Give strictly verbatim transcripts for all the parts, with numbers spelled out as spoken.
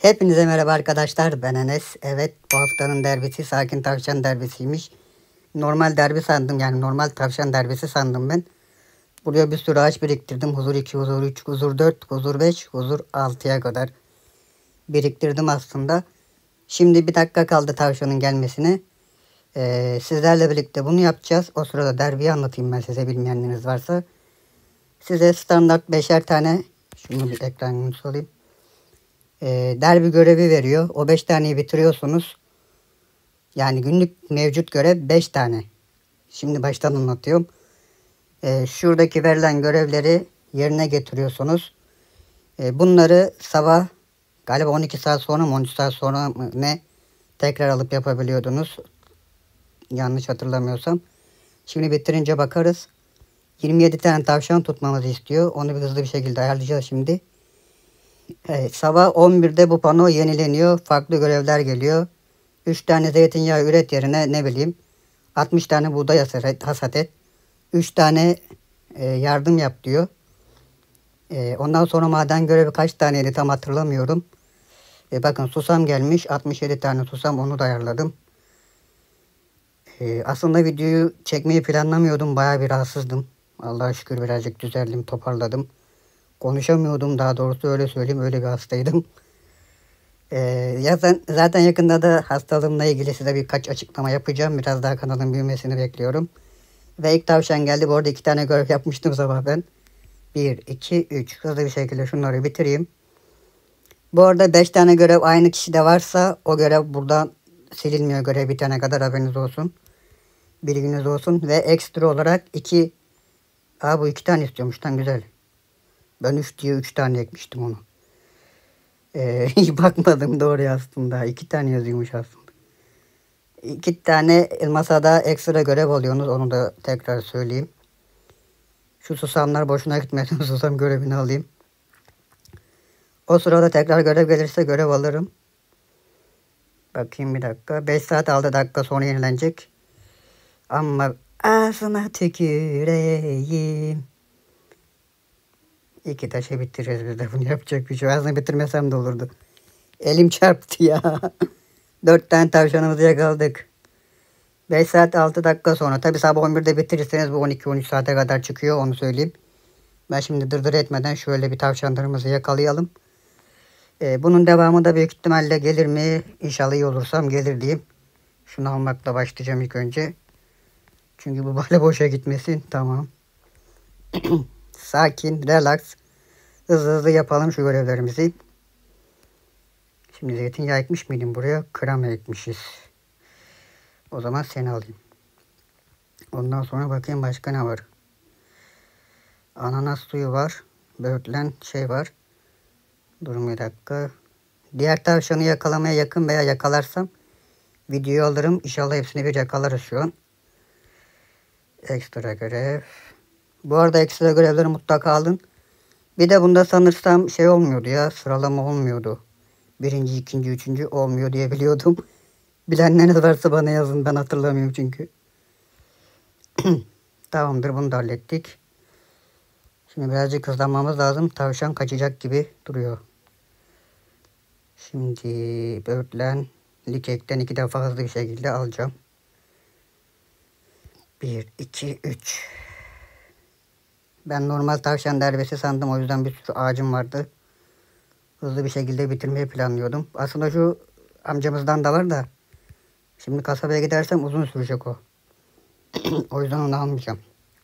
Hepinize merhaba arkadaşlar, ben Enes. Evet, bu haftanın derbisi Sakin Tavşan derbisiymiş. Normal derbi sandım, yani normal tavşan derbisi sandım ben. Buraya bir sürü ağaç biriktirdim. Huzur iki, huzur üç, huzur dört, huzur beş, huzur altıya kadar biriktirdim aslında. Şimdi bir dakika kaldı tavşanın gelmesine. Ee, sizlerle birlikte bunu yapacağız. O sırada derbiyi anlatayım ben size, bilmeyenleriniz varsa. Size standart beşer tane, şunu bir ekranını alayım. E, derbi görevi veriyor. O beş taneyi bitiriyorsunuz. Yani günlük mevcut görev beş tane. Şimdi baştan anlatıyorum. E, şuradaki verilen görevleri yerine getiriyorsunuz. E, bunları sabah galiba on iki saat sonra mı on üç saat sonra mı ne tekrar alıp yapabiliyordunuz. Yanlış hatırlamıyorsam. Şimdi bitirince bakarız. yirmi yedi tane tavşan tutmamızı istiyor. Onu bir hızlı bir şekilde ayarlayacağız şimdi. Evet, sabah on birde bu pano yenileniyor. Farklı görevler geliyor. üç tane zeytinyağı üret yerine ne bileyim altmış tane buğday hasat et. üç tane e, yardım yap diyor. E, ondan sonra maden görevi kaç taneydi tam hatırlamıyorum. E, bakın susam gelmiş. altmış yedi tane susam, onu da ayarladım. E, aslında videoyu çekmeyi planlamıyordum. Bayağı bir rahatsızdım. Allah'a şükür birazcık düzeldim, toparladım. Konuşamıyordum, daha doğrusu öyle söyleyeyim. Öyle bir hastaydım. Ee, zaten, zaten yakında da hastalığımla ilgili size birkaç açıklama yapacağım. Biraz daha kanalın büyümesini bekliyorum. Ve ilk tavşan geldi. Bu arada iki tane görev yapmıştım sabah ben. bir, iki, üç. Hızlı bir şekilde şunları bitireyim. Bu arada beş tane görev aynı kişide varsa o görev buradan silinmiyor, görev bitene kadar, haberiniz olsun. Bilginiz olsun. Ve ekstra olarak iki... Aa, bu iki tane istiyormuş lan, güzel. Ben üç diye üç tane ekmiştim onu. Ee, hiç bakmadım doğru aslında. İki tane yazıyormuş aslında. İki tane masada ekstra görev alıyorsunuz. Onu da tekrar söyleyeyim. Şu susamlar boşuna gitmesin. Susam görevini alayım. O sırada tekrar görev gelirse görev alırım. Bakayım bir dakika. beş saat altı dakika sonra yenilenecek. Ama ağzına tüküreyim. İki taşı bitiririz biz de, bunu yapacak bir şey. Ağzını bitirmesem de olurdu. Elim çarptı ya. Dört tane tavşanımızı yakaladık. beş saat altı dakika sonra. Tabi sabah on birde bitirirseniz bu on iki on üç saate kadar çıkıyor, onu söyleyeyim. Ben şimdi dırdır etmeden şöyle bir tavşanlarımızı yakalayalım. Ee, bunun devamı da büyük ihtimalle gelir mi? İnşallah iyi olursam gelir diyeyim. Şunu almakla başlayacağım ilk önce. Çünkü bu böyle boşa gitmesin. Tamam. Sakin, relax. Hızlı hızlı yapalım şu görevlerimizi. Şimdi zeytinyağı ekmiş miydim buraya? Krema ekmişiz. O zaman seni alayım. Ondan sonra bakayım başka ne var. Ananas suyu var. Böğürtlen şey var. Durun bir dakika. Diğer tavşanı yakalamaya yakın veya yakalarsam videoyu alırım. İnşallah hepsini bir yakalarız şu an. Ekstra görev. Bu arada ekstra görevleri mutlaka alın. Bir de bunda sanırsam şey olmuyordu ya. Sıralama olmuyordu. Birinci, ikinci, üçüncü olmuyor diye biliyordum. Bilenleriniz varsa bana yazın. Ben hatırlamıyorum çünkü. Tamamdır, bunu da hallettik. Şimdi birazcık hızlanmamız lazım. Tavşan kaçacak gibi duruyor. Şimdi böğürtlen likekten iki defa hızlı bir şekilde alacağım. Bir, iki, üç. Ben normal tavşan derbisi sandım. O yüzden bir sürü ağacım vardı. Hızlı bir şekilde bitirmeyi planlıyordum. Aslında şu amcamızdan da var da. Şimdi kasabaya gidersem uzun sürecek o. O yüzden onu almayacağım.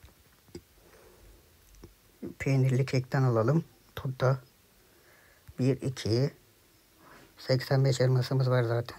Peynirli kekten alalım. Turda. bir, iki. seksen beş elmasımız var zaten.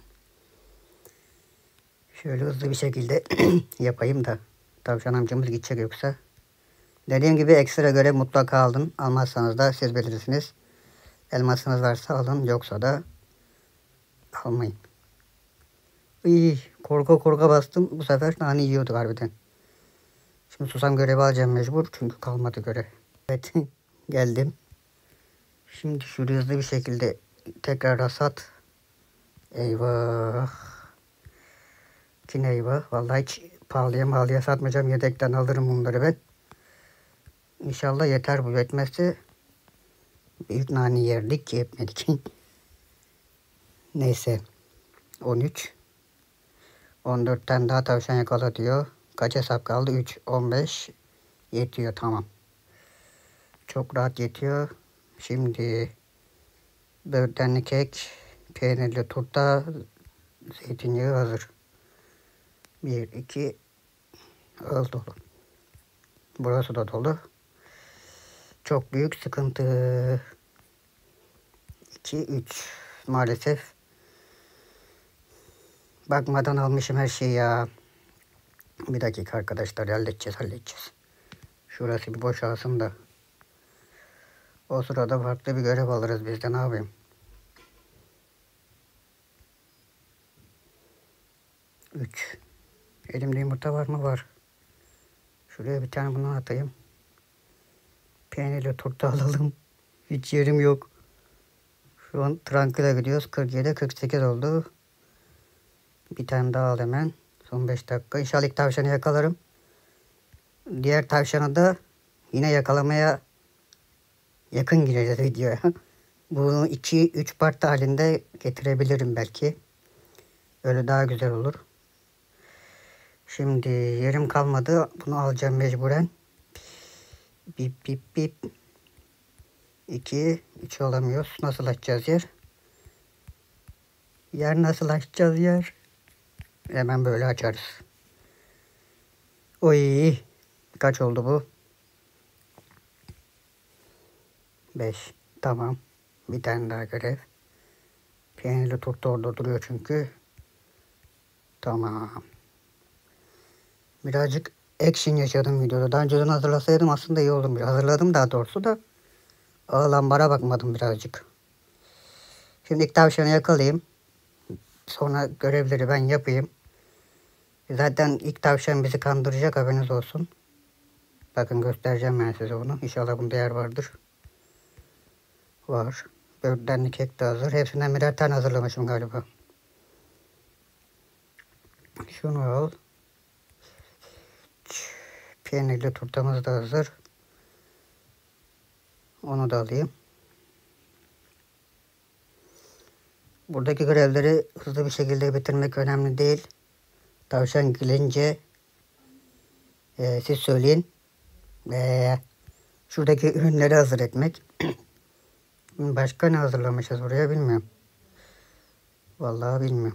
Şöyle hızlı bir şekilde yapayım da tavşan amcamız gidecek yoksa. Dediğim gibi ekstra görev mutlaka alın. Almazsanız da siz bilirsiniz. Elmasınız varsa alın, yoksa da almayın. İyi, korka korka bastım. Bu sefer nane yiyordu harbiden. Şimdi susam görevi alacağım mecbur. Çünkü kalmadı görev. Evet, geldim. Şimdi şuraya hızlı bir şekilde tekrar hasat. Eyvah. Yine eyvah. Vallahi hiç pahalıya mahalıya satmayacağım. Yedekten alırım bunları ben. İnşallah yeter bu. Yetmezse büyük nane yerdik ki yetmedik. Neyse. on üç. on dört tane daha tavşan yakala diyor. Kaç hesap kaldı? üç. on beş. Yetiyor, tamam. Çok rahat yetiyor. Şimdi böğürtlenli kek, peynirli turta, zeytinyağı hazır. bir, iki, ağız dolu. Burası da dolu. Çok büyük sıkıntı. iki, üç. Maalesef. Bakmadan almışım her şeyi ya. Bir dakika arkadaşlar, halledeceğiz halledeceğiz. Şurası bir boşalsın da. O sırada farklı bir görev alırız biz de, ne yapayım. üç. Elimde yumurta var mı? Var. Şuraya bir tane bundan atayım. Peynirli turta alalım. Hiç yerim yok. Şu an Trankıl'a gidiyoruz. kırk yedi kırk sekiz oldu. Bir tane daha al hemen. Son beş dakika. İnşallah ilk tavşanı yakalarım. Diğer tavşanı da yine yakalamaya yakın gireceğiz videoya. Bunu iki üç part halinde getirebilirim belki. Öyle daha güzel olur. Şimdi yerim kalmadı. Bunu alacağım mecburen. Bip bip bip. iki, üç alamıyoruz. Nasıl açacağız yer? Yer nasıl açacağız yer? Hemen böyle açarız. Oy. Kaç oldu bu? beş. Tamam. Bir tane daha görev. Peynirli turta orada duruyor çünkü. Tamam. Birazcık action yaşadım videoda. Daha önceden hazırlasaydım aslında iyi olurmuş. Hazırladım daha doğrusu da. Ağlambara bakmadım birazcık. Şimdi ilk tavşanı yakalayayım. Sonra görevleri ben yapayım. Zaten ilk tavşan bizi kandıracak, haberiniz olsun. Bakın göstereceğim ben size onu. İnşallah bunda yer vardır. Var. Böğürtlenli kek de hazır. Hepsinden birer tane hazırlamışım galiba. Şunu al. Peynirli turtamız da hazır. Onu da alayım. Buradaki görevleri hızlı bir şekilde bitirmek önemli değil. Tavşan gelince e, siz söyleyin. E, şuradaki ürünleri hazır etmek. Başka ne hazırlamışız buraya bilmiyorum. Vallahi bilmiyorum.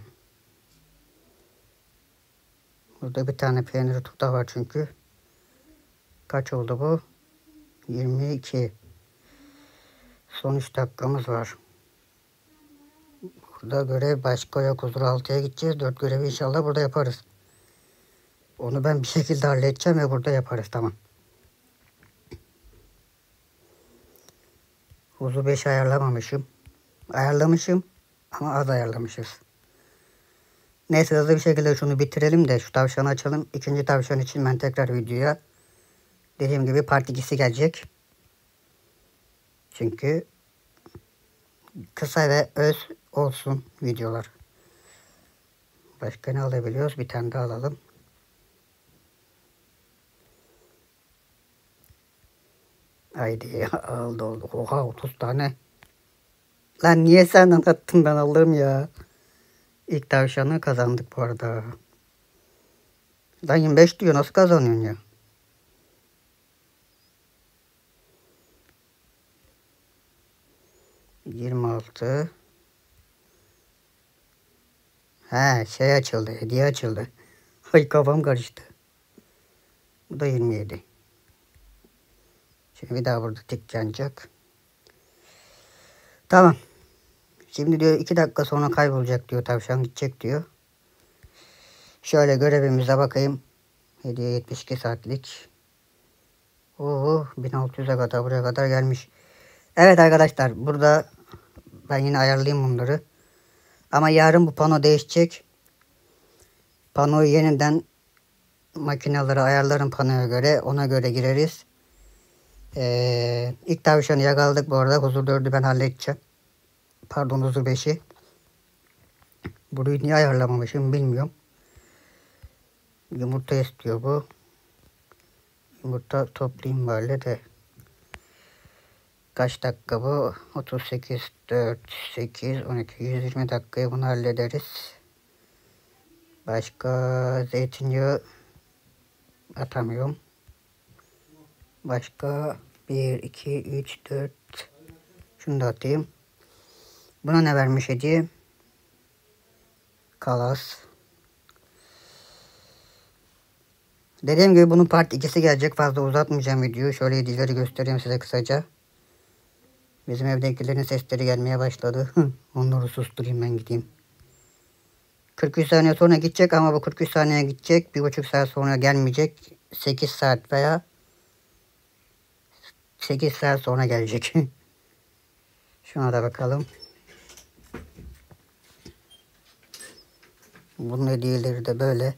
Burada bir tane peynir turta var çünkü. Kaç oldu bu? yirmi iki. Son üç dakikamız var. Burada görev başka yok. Huzur altıya gideceğiz. dört görevi inşallah burada yaparız. Onu ben bir şekilde halledeceğim ve burada yaparız. Tamam. Huzur beş ayarlamamışım. Ayarlamışım ama az ayarlamışız. Neyse hızlı bir şekilde şunu bitirelim de şu tavşanı açalım. İkinci tavşan için ben tekrar videoya dediğim gibi part ikisi gelecek. Çünkü kısa ve öz olsun videolar. Başka ne alabiliyoruz? Bir tane daha alalım. Haydi aldı oldu. Oha otuz tane. Lan niye sen anlattın, ben alırım ya. İlk tavşanı kazandık bu arada. Lan yirmi beş diyor, nasıl kazanıyorsun ya? yirmi altı. He şey açıldı, hediye açıldı. Ay kafam karıştı. Bu da yirmi yedi. Şimdi bir daha burada tik yanacak. Tamam. Şimdi diyor iki dakika sonra kaybolacak diyor, tavşan gidecek diyor. Şöyle görevimize bakayım. Hediye yetmiş iki saatlik. Oo bin altı yüze kadar buraya kadar gelmiş. Evet arkadaşlar, burada ben yine ayarlayayım bunları. Ama yarın bu pano değişecek. Panoyu yeniden makineleri ayarlarım panoya göre. Ona göre gireriz. Ee, ilk tavşanı yakaladık bu arada. Huzur dördü ben halledeceğim. Pardon, huzur beşi. Burayı niye ayarlamamışım bilmiyorum. Yumurta istiyor bu. Yumurta toplayayım böyle de. Kaç dakika bu? otuz sekiz, dört, sekiz, on iki, yüz yirmi dakikaya bunu hallederiz. Başka zeytinyağı atamıyorum. Başka bir, iki, üç, dört. Şunu da atayım. Buna ne vermiş hediye? Kalas. Dediğim gibi bunun part ikisi gelecek. Fazla uzatmayacağım videoyu. Şöyle hediyeleri göstereyim size kısaca. Bizim evdekilerin sesleri gelmeye başladı. Onları susturayım, ben gideyim. kırk üç saniye sonra gidecek ama bu kırk üç saniye gidecek. Bir buçuk saat sonra gelmeyecek. sekiz saat veya sekiz saat sonra gelecek. Şuna da bakalım. Bunun hediyeleri de böyle.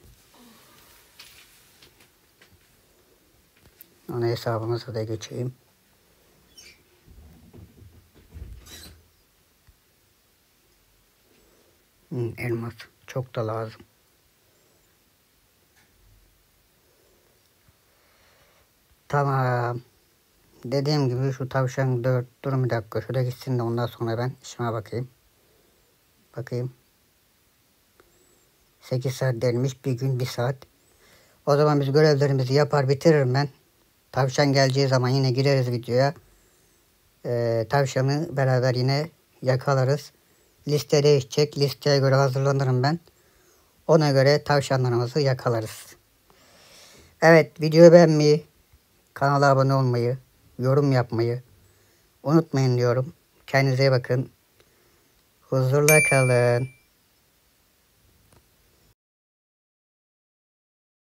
Ona hesabımıza da geçeyim. Hmm, elmas. Çok da lazım. Tamam. Dediğim gibi şu tavşan dört. Durun bir dakika. Şurada gitsin de ondan sonra ben işime bakayım. Bakayım. sekiz saat denilmiş. Bir gün bir saat. O zaman biz görevlerimizi yapar bitiririm ben. Tavşan geleceği zaman yine gireriz videoya. Ee, tavşanı beraber yine yakalarız. Liste değişecek. Listeye göre hazırlanırım ben. Ona göre tavşanlarımızı yakalarız. Evet, videoyu beğenmeyi, kanala abone olmayı, yorum yapmayı unutmayın diyorum. Kendinize iyi bakın. Huzurla kalın.